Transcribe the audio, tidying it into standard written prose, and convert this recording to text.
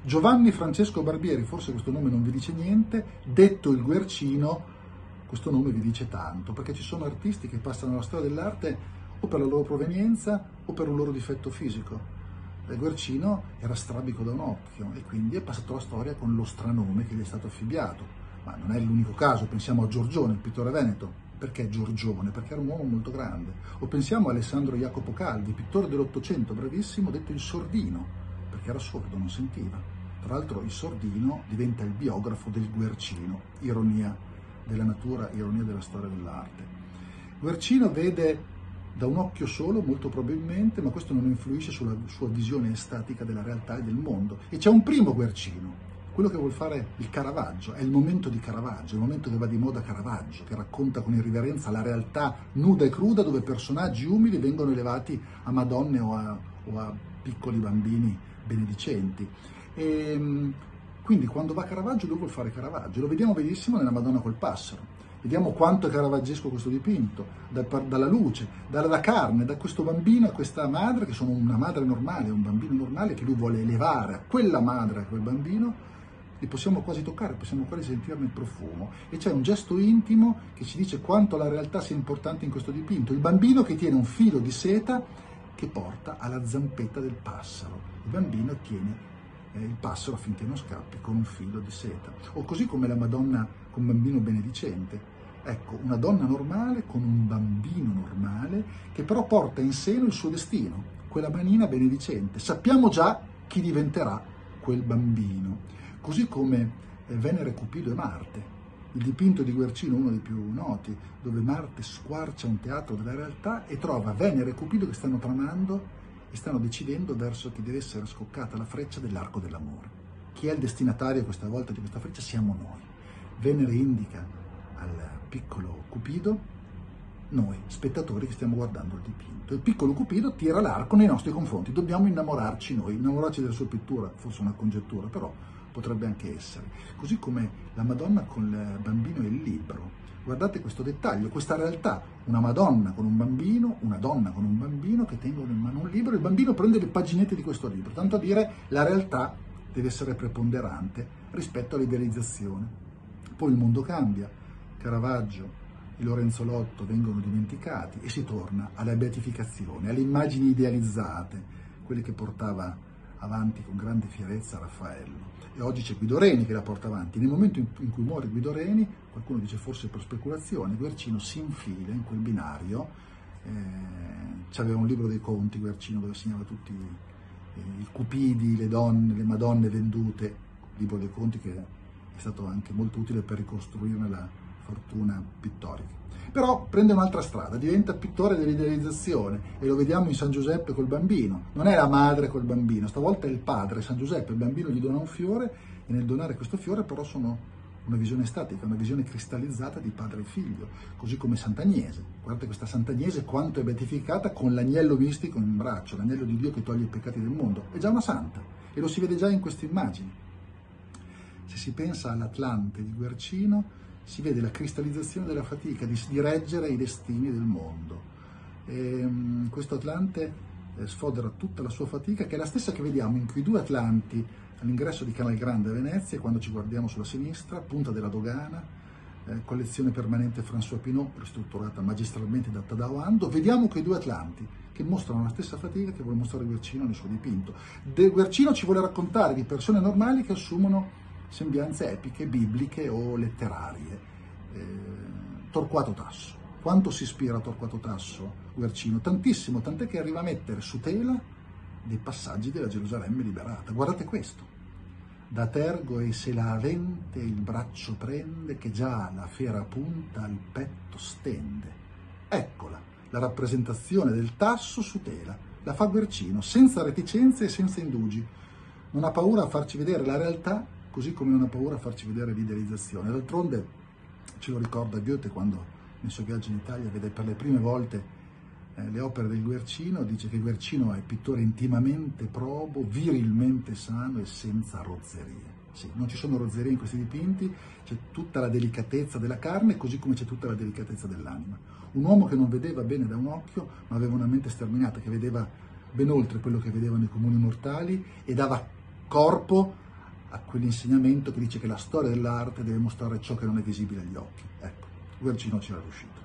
Giovanni Francesco Barbieri, forse questo nome non vi dice niente, detto il Guercino, questo nome vi dice tanto, perché ci sono artisti che passano alla storia dell'arte o per la loro provenienza o per un loro difetto fisico. Guercino era strabico da un occhio e quindi è passato alla storia con lo stranome che gli è stato affibbiato. Ma non è l'unico caso, pensiamo a Giorgione, il pittore veneto. Perché Giorgione? Perché era un uomo molto grande. O pensiamo a Alessandro Jacopo Calvi, pittore dell'Ottocento, bravissimo, detto il sordino, perché era sordo, non sentiva. Tra l'altro il sordino diventa il biografo del Guercino, ironia della natura, ironia della storia dell'arte. Guercino vede da un occhio solo, molto probabilmente, ma questo non influisce sulla sua visione estatica della realtà e del mondo. E c'è un primo Guercino, quello che vuol fare il Caravaggio, è il momento di Caravaggio, il momento che va di moda Caravaggio, che racconta con irriverenza la realtà nuda e cruda, dove personaggi umili vengono elevati a madonne o a piccoli bambini benedicenti. E quindi quando va Caravaggio, lui vuol fare Caravaggio. Lo vediamo benissimo nella Madonna col passero. Vediamo quanto è caravaggesco questo dipinto, dalla luce, dalla carne, da questo bambino e questa madre, che sono una madre normale, un bambino normale, che lui vuole elevare a quella madre, a quel bambino, li possiamo quasi toccare, possiamo quasi sentirne il profumo. E c'è un gesto intimo che ci dice quanto la realtà sia importante in questo dipinto. Il bambino che tiene un filo di seta che porta alla zampetta del passero. Il bambino tiene il passero affinché non scappi con un filo di seta. O così come la Madonna con un bambino benedicente. Ecco, una donna normale con un bambino normale che però porta in seno il suo destino, quella manina benedicente. Sappiamo già chi diventerà quel bambino. Così come Venere, Cupido e Marte, il dipinto di Guercino, uno dei più noti, dove Marte squarcia un teatro della realtà e trova Venere e Cupido che stanno tramando e stanno decidendo verso chi deve essere scoccata la freccia dell'arco dell'amore. Chi è il destinatario questa volta di questa freccia? Siamo noi. Venere indica al piccolo Cupido, noi, spettatori che stiamo guardando il dipinto. Il piccolo Cupido tira l'arco nei nostri confronti, dobbiamo innamorarci noi, innamorarci della sua pittura, forse una congettura, però potrebbe anche essere. Così come la Madonna con il bambino e il libro. Guardate questo dettaglio, questa realtà, una Madonna con un bambino, una donna con un bambino che tengono in mano un libro, il bambino prende le paginette di questo libro, tanto a dire la realtà deve essere preponderante rispetto all'idealizzazione. Poi il mondo cambia, Caravaggio e Lorenzo Lotto vengono dimenticati e si torna alla beatificazione, alle immagini idealizzate, quelle che portava avanti con grande fierezza Raffaello. E oggi c'è Guido Reni che la porta avanti. Nel momento in cui muore Guido Reni, qualcuno dice forse per speculazione, Guercino si infila in quel binario. C'aveva un libro dei conti Guercino dove segnava tutti i cupidi, le donne, le madonne vendute, libro dei conti che è stato anche molto utile per ricostruirne la fortuna pittorica. Però prende un'altra strada, diventa pittore dell'idealizzazione e lo vediamo in San Giuseppe col bambino. Non è la madre col bambino, stavolta è il padre, San Giuseppe, il bambino gli dona un fiore e nel donare questo fiore però sono una visione statica, una visione cristallizzata di padre e figlio, così come Sant'Agnese. Guardate questa Sant'Agnese quanto è beatificata con l'agnello mistico in braccio, l'agnello di Dio che toglie i peccati del mondo. È già una santa e lo si vede già in queste immagini. Se si pensa all'Atlante di Guercino, si vede la cristallizzazione della fatica di reggere i destini del mondo. Questo Atlante sfodera tutta la sua fatica, che è la stessa che vediamo in quei due Atlanti all'ingresso di Canal Grande a Venezia, quando ci guardiamo sulla sinistra, Punta della Dogana, collezione permanente François Pinault, ristrutturata magistralmente da Tadao Ando. Vediamo quei due Atlanti che mostrano la stessa fatica che vuole mostrare Guercino nel suo dipinto. Guercino ci vuole raccontare di persone normali che assumono sembianze epiche, bibliche o letterarie. Torquato Tasso. Quanto si ispira a Torquato Tasso, Guercino? Tantissimo, tant'è che arriva a mettere su tela dei passaggi della Gerusalemme liberata. Guardate questo. Da tergo e se la avente il braccio prende, che già la fiera punta al petto stende. Eccola, la rappresentazione del Tasso su tela. La fa Guercino, senza reticenze e senza indugi. Non ha paura a farci vedere la realtà, così come non ha paura a farci vedere l'idealizzazione. D'altronde ce lo ricorda Goethe quando nel suo viaggio in Italia vede per le prime volte le opere del Guercino, dice che Guercino è pittore intimamente probo, virilmente sano e senza rozzerie. Sì, non ci sono rozzerie in questi dipinti, c'è tutta la delicatezza della carne, così come c'è tutta la delicatezza dell'anima. Un uomo che non vedeva bene da un occhio, ma aveva una mente sterminata, che vedeva ben oltre quello che vedevano i comuni mortali e dava corpo a quell'insegnamento che dice che la storia dell'arte deve mostrare ciò che non è visibile agli occhi. Ecco, Guercino ci era riuscito.